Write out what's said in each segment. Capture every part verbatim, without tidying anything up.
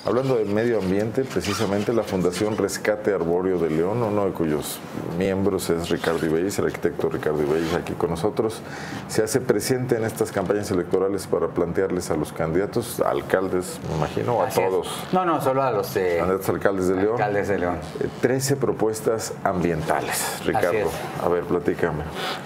Hablando de medio ambiente, precisamente la Fundación Rescate Arbóreo de León, uno de cuyos miembros es Ricardo Ibellis, el arquitecto Ricardo Ibellis aquí con nosotros, se hace presente en estas campañas electorales para plantearles a los candidatos, a alcaldes, me imagino, o a Así todos. Es. No, no, solo a los eh, candidatos alcaldes de León. Alcaldes de León. Eh, trece propuestas ambientales, Ricardo. Así es. A ver, platícame.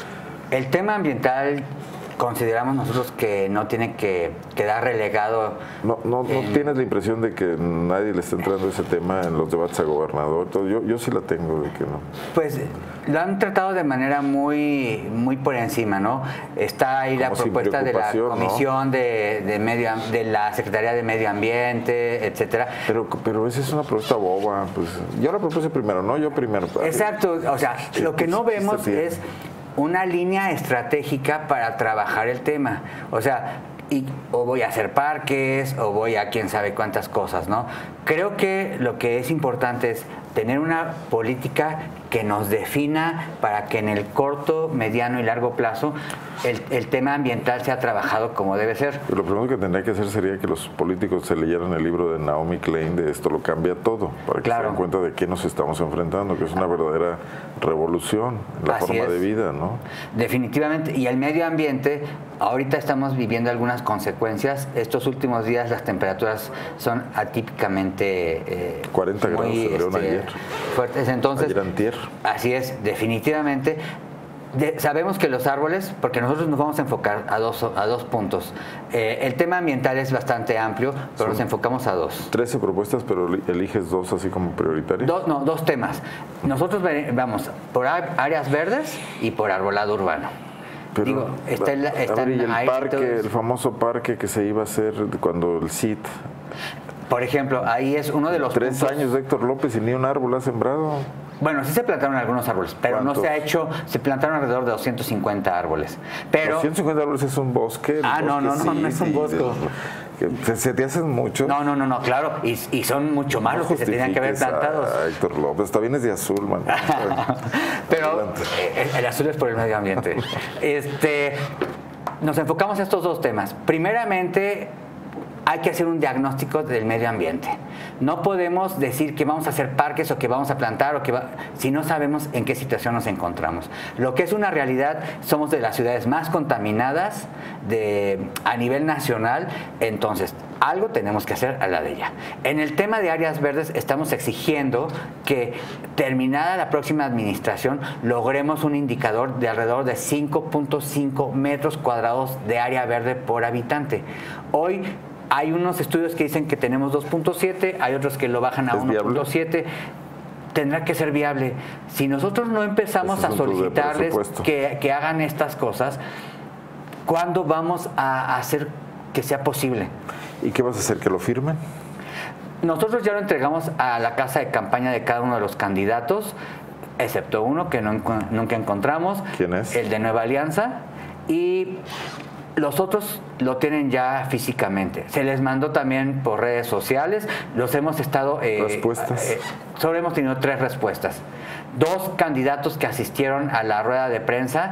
El tema ambiental consideramos nosotros que no tiene que quedar relegado. ¿No, no, no en... tienes la impresión de que nadie le está entrando ese tema en los debates a gobernador? Yo, yo sí la tengo de que no. Pues lo han tratado de manera muy muy por encima, ¿no? Está ahí la propuesta de la Comisión, ¿no?, de, de, medio, de la Secretaría de Medio Ambiente, etcétera. Pero, pero esa es una propuesta boba. Pues yo la propuse primero, ¿no? Yo primero. Exacto. O sea, lo que no vemos es una línea estratégica para trabajar el tema. O sea, y, o voy a hacer parques, o voy a quién sabe cuántas cosas, ¿no? Creo que lo que es importante es tener una política que nos defina para que en el corto, mediano y largo plazo el, el tema ambiental sea trabajado como debe ser. Lo primero que tendría que hacer sería que los políticos se leyeran el libro de Naomi Klein de Esto lo cambia todo, para que claro. se den cuenta de qué nos estamos enfrentando, que es una verdadera revolución en la Así forma es. de vida, ¿no? Definitivamente. Y el medio ambiente, ahorita estamos viviendo algunas consecuencias. Estos últimos días las temperaturas son atípicamente eh, cuarenta grados en León este, ayer. Fuertes. Entonces, ayer antier. Así es, definitivamente. De, sabemos que los árboles, porque nosotros nos vamos a enfocar a dos, a dos puntos. Eh, el tema ambiental es bastante amplio, pero Son nos enfocamos a dos. trece propuestas, pero eliges dos así como prioritarias. Dos, no, dos temas. Nosotros vamos por áreas verdes y por arbolado urbano. Pero, Digo, está el, está ver, y el ahí parque, todo. el famoso parque que se iba a hacer cuando el C I T. Por ejemplo, ahí es uno de los Tres puntos. años de Héctor López y ni un árbol ha sembrado. Bueno, sí se plantaron algunos árboles, pero ¿Cuántos? no se ha hecho, se plantaron alrededor de doscientos cincuenta árboles. Pero doscientos cincuenta árboles es un bosque. Ah, no, no, no, no es un bosque. ¿Se, se te hacen mucho? No, no, no, no, claro, y, y son mucho más los que se tenían que haber plantado. Héctor López, está bien es de azul, man. Pero el, el azul es por el medio ambiente. este, nos enfocamos en estos dos temas. Primeramente, hay que hacer un diagnóstico del medio ambiente. No podemos decir que vamos a hacer parques o que vamos a plantar o que va, si no sabemos en qué situación nos encontramos. Lo que es una realidad, somos de las ciudades más contaminadas de, a nivel nacional, entonces algo tenemos que hacer a la de ella. En el tema de áreas verdes estamos exigiendo que terminada la próxima administración logremos un indicador de alrededor de cinco punto cinco metros cuadrados de área verde por habitante. Hoy hay unos estudios que dicen que tenemos dos punto siete, hay otros que lo bajan a uno punto siete. Tendrá que ser viable. Si nosotros no empezamos a solicitarles que, que hagan estas cosas, ¿cuándo vamos a hacer que sea posible? ¿Y qué vas a hacer? ¿Que lo firmen? Nosotros ya lo entregamos a la casa de campaña de cada uno de los candidatos, excepto uno que no, nunca encontramos. ¿Quién es? El de Nueva Alianza. Y los otros lo tienen ya físicamente. Se les mandó también por redes sociales. Los hemos estado... Eh, ¿Respuestas? Eh, solo hemos tenido tres respuestas. Dos candidatos que asistieron a la rueda de prensa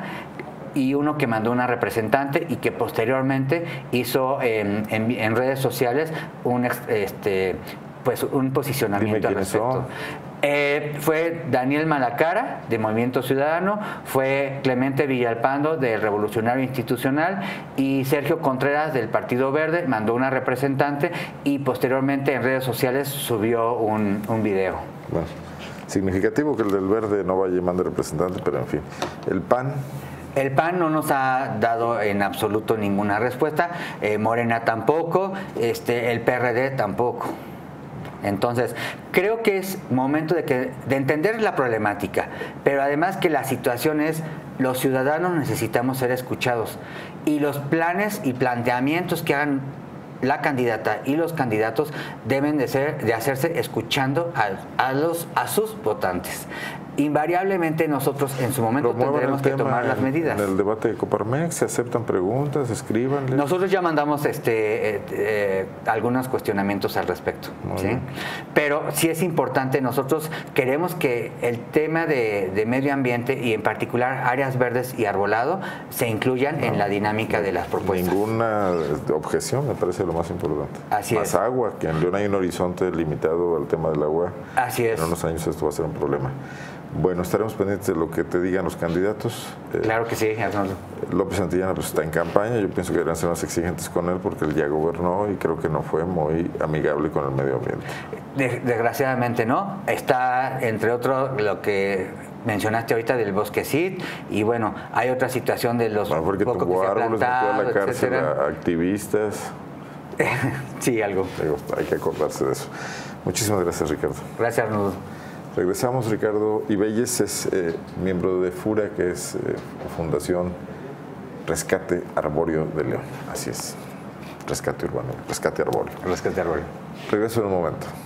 y uno que mandó una representante y que posteriormente hizo en, en, en redes sociales un, este, pues un posicionamiento al respecto. Eh, fue Daniel Malacara, de Movimiento Ciudadano, fue Clemente Villalpando, del Revolucionario Institucional, y Sergio Contreras, del Partido Verde, mandó una representante y posteriormente en redes sociales subió un, un video. Bueno, significativo que el del Verde no vaya y mande representante, pero en fin. ¿El P A N? El P A N no nos ha dado en absoluto ninguna respuesta, eh, Morena tampoco, este, el P R D tampoco. Entonces, creo que es momento de, que, de entender la problemática, pero además que la situación es, los ciudadanos necesitamos ser escuchados y los planes y planteamientos que hagan la candidata y los candidatos deben de, ser, de hacerse escuchando a, a, los, a sus votantes. invariablemente nosotros en su momento tendremos que tomar las medidas. En el debate de Coparmex se aceptan preguntas, escríbanle. Nosotros ya mandamos este, eh, eh, algunos cuestionamientos al respecto, ¿sí? Pero sí es importante, nosotros queremos que el tema de, de medio ambiente y en particular áreas verdes y arbolado se incluyan no, en la dinámica de las propuestas. Ninguna objeción, me parece lo más importante. Así más es. agua, que en León hay un horizonte limitado al tema del agua. Así es. En unos años esto va a ser un problema. Bueno, estaremos pendientes de lo que te digan los candidatos. Claro que sí, Arnoldo. López Santillana pues, está en campaña. Yo pienso que deberían ser más exigentes con él porque él ya gobernó y creo que no fue muy amigable con el medio ambiente. Desgraciadamente no. Está, entre otros, lo que mencionaste ahorita del bosquecit y bueno, hay otra situación de los bueno, porque pocos tuvo que se árboles, metió a la cárcel etcétera. a activistas. Sí, algo. Digo, hay que acordarse de eso. Muchísimas gracias, Ricardo. Gracias, Arnoldo. Regresamos. Ricardo Ibelles es eh, miembro de FURA, que es eh, Fundación Rescate Arbóreo de León. Así es. Rescate Urbano, Rescate Arbóreo. Rescate Arbóreo. Regreso en un momento.